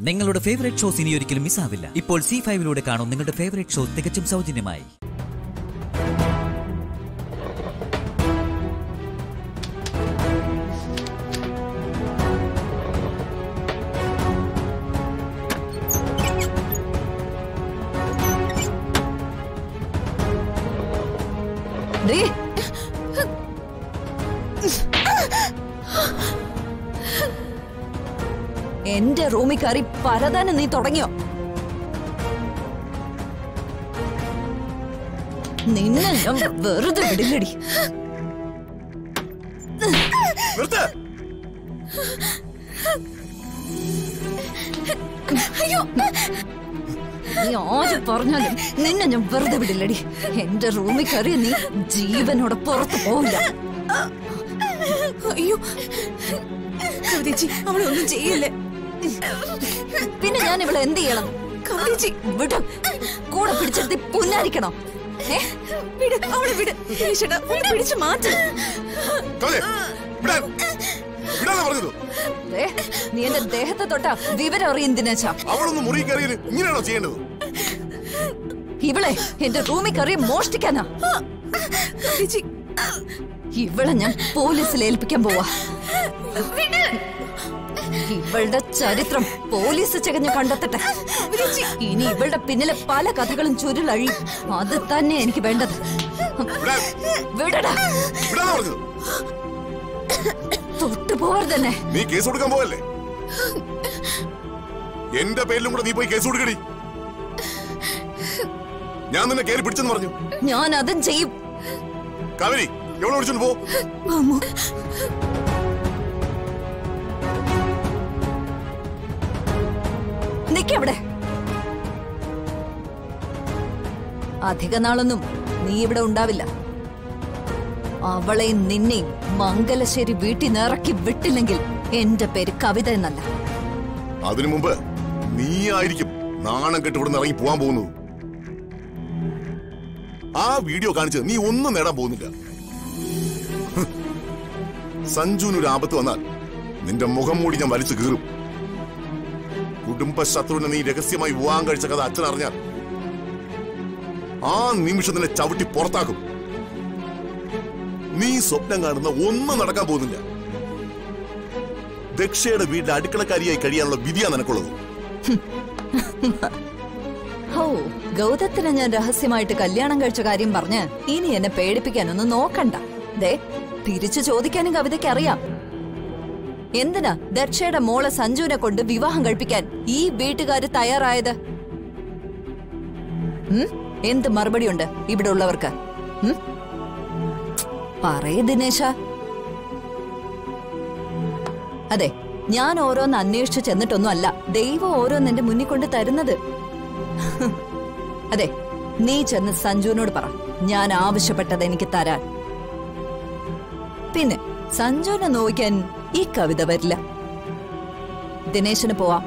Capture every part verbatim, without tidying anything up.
നിങ്ങളുടെ favourite shows ഇനി ഒരിക്കലും മിസ്സാവില്ല. ഇപ്പോൾ സി ഫൈവിലൂടെ കാണും നിങ്ങളുടെ ഫേവറേറ്റ് ഷോ തികച്ചും സൗജന്യമായി. എന്റെ റൂമിൽ കയറി പരതാനും നീ തുടങ്ങിയോ? നിന്നെ ഞാൻ വെറുതെ വിടില്ലടി. നീ ആര് പറഞ്ഞാലും നിന്നെ ഞാൻ വെറുതെ വിടില്ലടി. എന്റെ റൂമിൽ കയറിയ നീ ജീവനോടെ പുറത്തു പോവില്ല. അയ്യോ കവിതേച്ചി, അവളെ ഒന്നും ചെയ്യല്ലേ. പിന്നെ ഞാൻ ഇവിടെ എന്ത് ചെയ്യണം? കവിതേച്ചി വിടും. കൂടെ പിടിച്ചെടുത്ത് പുന്നാരിക്കണോ? അവളെ വിട്. പിടിച്ചു മാറ്റ. നീ എന്റെ ദേഹത്തെ തൊട്ടാ വിവരം അറിയും ദിനേശാ. ഇങ്ങനെയാണോ ചെയ്യേണ്ടത്? ഇവളെ എന്റെ റൂമിൽ കയറി മോഷ്ടിക്കാനാ. ഇവളെ ഞാൻ പോലീസിൽ ഏൽപ്പിക്കാൻ പോവാ. ഇവളുടെ ചരിത്രം പോലീസ് ചകഞ്ഞ് കണ്ടെത്തട്ടെ. ഇനി ഇവളുടെ പിന്നിലെ പല കഥകളും ചുരുളഴി. അത് തന്നെ എനിക്ക് വേണ്ടത്. വിടടാ. തൊട്ടു പോവാർ തന്നെ. നീ കേസ് കൊടുക്കാൻ പോവല്ലേ? എന്റെ പേരിലും കൂടെ നീ പോയി കേസ് കൊടുക്കടി. ഞാൻ നിന്നെ കേറി പിടിച്ചെന്ന് പറഞ്ഞു. ഞാൻ അതും ചെയ്യും. കാവേരി, എവിടെ വിളിച്ചോണ്ട് പോ. നിക്കവിടെ. അധിക നാളൊന്നും നീ ഇവിടെ ഉണ്ടാവില്ല. അവളെയും നിന്നെയും മംഗലശ്ശേരി വീട്ടിൽ നിറക്കി വിട്ടില്ലെങ്കിൽ എന്റെ പേര് കവിത എന്നല്ല. അതിനു മുമ്പ് നീ ആയിരിക്കും നാണം കെട്ട് ഇവിടെ ഇറങ്ങി പോവാൻ പോകുന്നത്. ആ വീഡിയോ കാണിച്ച് നീ ഒന്നും നേടാൻ പോകുന്നില്ല. സഞ്ജുവിനൊരു ആപത്ത് വന്നാൽ നിന്റെ മുഖം മൂടി ഞാൻ വലിച്ചു കീറും. കുടുംബ ശത്രുവിനെ നീ രഹസ്യമായി വിവാഹം കഴിച്ച കഥ അച്ഛൻ അറിഞ്ഞാൽ ആ നിമിഷം നിന്നെ ചവിട്ടി പുറത്താക്കും. നീ സ്വപ്നം കാണുന്ന ഒന്നും നടക്കാൻ പോകുന്നില്ല. ദക്ഷയുടെ വീട്ടിൽ അടുക്കളക്കാരിയായി കഴിയാനുള്ള വിധിയാ നിനക്കുള്ളത്. ഓ, ഗൗതത്തിനെ ഞാൻ രഹസ്യമായിട്ട് കല്യാണം കഴിച്ച കാര്യം പറഞ്ഞ് ഇനി എന്നെ പേടിപ്പിക്കാനൊന്നും നോക്കണ്ട. ദേ, തിരിച്ചു ചോദിക്കാനും കവിതയ്ക്ക് അറിയാം. എന്തിനാ ദക്ഷയുടെ മോളെ സഞ്ജുവിനെ കൊണ്ട് വിവാഹം കഴിപ്പിക്കാൻ ഈ വീട്ടുകാര് തയ്യാറായത്? എന്ത് മറുപടിയുണ്ട് ഇവിടെ ഉള്ളവർക്ക്? പറയേ ദിനേശ. അതെ, ഞാൻ ഓരോന്ന് അന്വേഷിച്ചു ചെന്നിട്ടൊന്നും അല്ല ദൈവം ഓരോന്ന് എന്റെ മുന്നിൽ കൊണ്ട് തരുന്നത്. അതെ, നീ ചെന്ന് സഞ്ജുവിനോട് പറ ഞാൻ ആവശ്യപ്പെട്ടത് എനിക്ക് തരാൻ. പിന്നെ സഞ്ജുവിനെ നോക്കാൻ ഈ കവിത വരില്ല. ദിനേശന് പോവാം.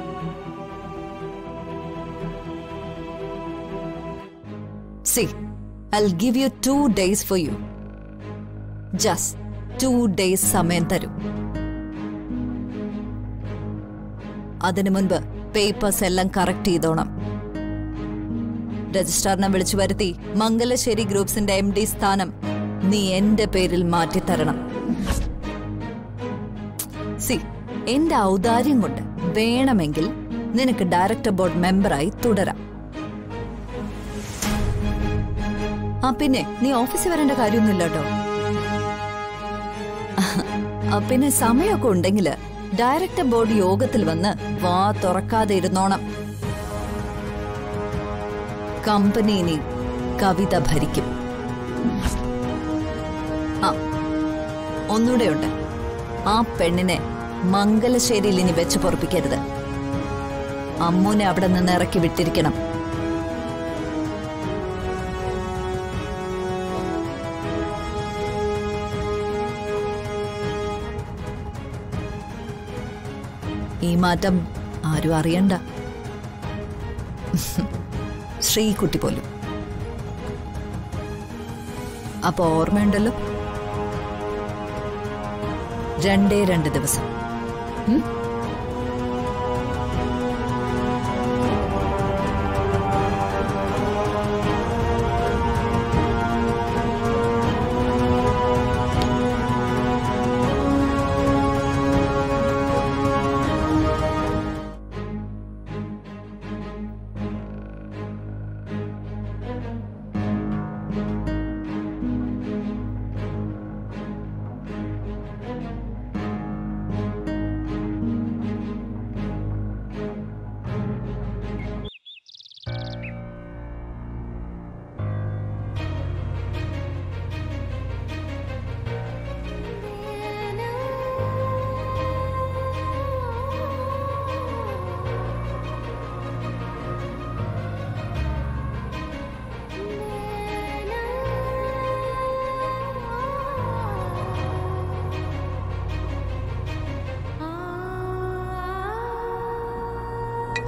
See, I'll give you two days for you. Just two days സമയം തരൂ. അതിനു മുൻപ് പേപ്പേഴ്സ് എല്ലാം കറക്റ്റ് ചെയ്തോണം. രജിസ്ട്രാറിനെ വിളിച്ചു വരുത്തി മംഗലശ്ശേരി ഗ്രൂപ്പ്സിന്റെ എം ഡി സ്ഥാനം നീ എന്റെ പേരിൽ മാറ്റിത്തരണം. സി, എന്റെ ഔദാര്യം കൊണ്ട് വേണമെങ്കിൽ നിനക്ക് ഡയറക്ടർ ബോർഡ് മെമ്പറായി തുടരാം. ആ, പിന്നെ നീ ഓഫീസിൽ വരേണ്ട കാര്യമൊന്നുമില്ല കേട്ടോ. പിന്നെ സമയമൊക്കെ ഉണ്ടെങ്കിൽ ഡയറക്ടർ ബോർഡ് യോഗത്തിൽ വന്ന് വാ തുറക്കാതെ ഇരുന്നോണം. കമ്പനി കവിത ഭരിക്കും. ആ, ഒന്നുകൂടെയുണ്ട്. ആ പെണ്ണിനെ മംഗലശ്ശേരിയിൽ ഇനി വെച്ച് പൊറപ്പിക്കരുത്. അമ്മൂനെ അവിടെ നിന്ന് ഇറക്കി വിട്ടിരിക്കണം. ഈ മാറ്റം ആരും അറിയണ്ട. ശ്രീകുട്ടി പോലും. അപ്പൊ ഓർമ്മയുണ്ടല്ലോ, രണ്ടേ രണ്ട് ദിവസം.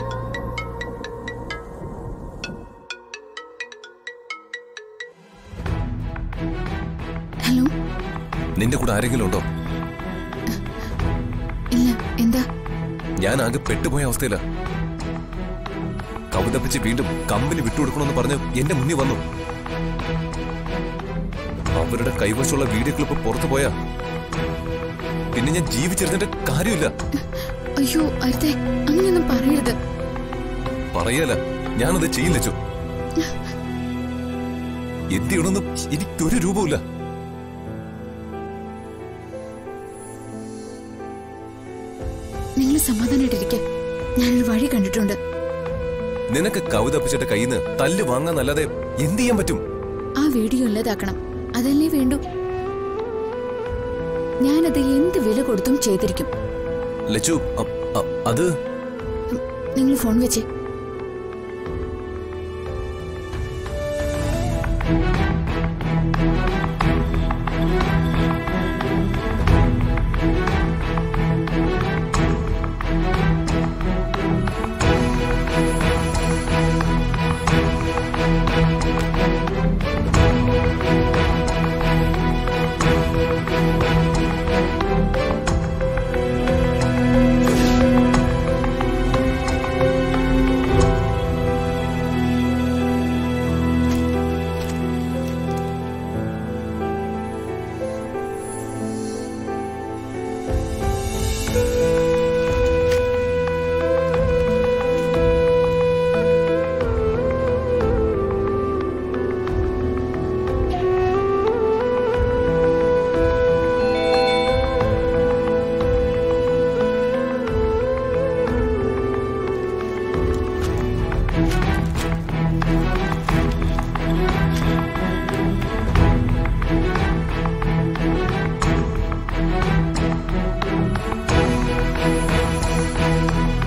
ഹലോ, നിന്റെ കൂടെ ആരെങ്കിലും ഉണ്ടോ? ഇല്ല. എന്താ? ഞാൻ ആകെ പെട്ടുപോയ അവസ്ഥയില. കവിതപ്പിച്ച് വീണ്ടും കമ്പനി വിട്ടുകൊടുക്കണമെന്ന് പറഞ്ഞ് എന്റെ മുന്നിൽ വന്നു. അവരുടെ കൈവശമുള്ള വീഡിയോ ക്ലിപ്പ് പുറത്തു പോയാ പിന്നെ ഞാൻ ജീവിച്ചിരുന്നിട്ട് കാര്യമില്ല. അയ്യോ അരുതേ, അങ്ങനെയൊന്നും പറയരുത്. പറയല, ഞാനത് ചെയ്യില്ലച്ചു. എന്ത് ചെയ്യണമെന്ന് എനിക്കൊരു രൂപമില്ല. നിങ്ങൾ സമാധാനായിട്ടിരിക്ക, ഞാനൊരു വഴി കണ്ടിട്ടുണ്ട്. നിനക്ക് കവിതപ്പിച്ചിട്ട് കയ്യിൽ നിന്ന് തല്ല് വാങ്ങാന്നല്ലാതെ എന്ത് ചെയ്യാൻ പറ്റും? ആ വീഡിയോ ഇല്ലാതാക്കണം, അതല്ലേ വേണ്ടു. ഞാനത് എന്ത് വില കൊടുത്തും ചെയ്തിരിക്കും. ലച്ചു, അത് നിങ്ങൾ ഫോൺ വെച്ചേ.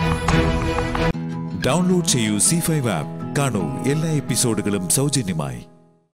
ഡൗൺലോഡ് ചെയ്യൂ സി ഫൈവ് ആപ്പ്. കാണൂ എല്ലാ എപ്പിസോഡുകളും സൗജന്യമായി.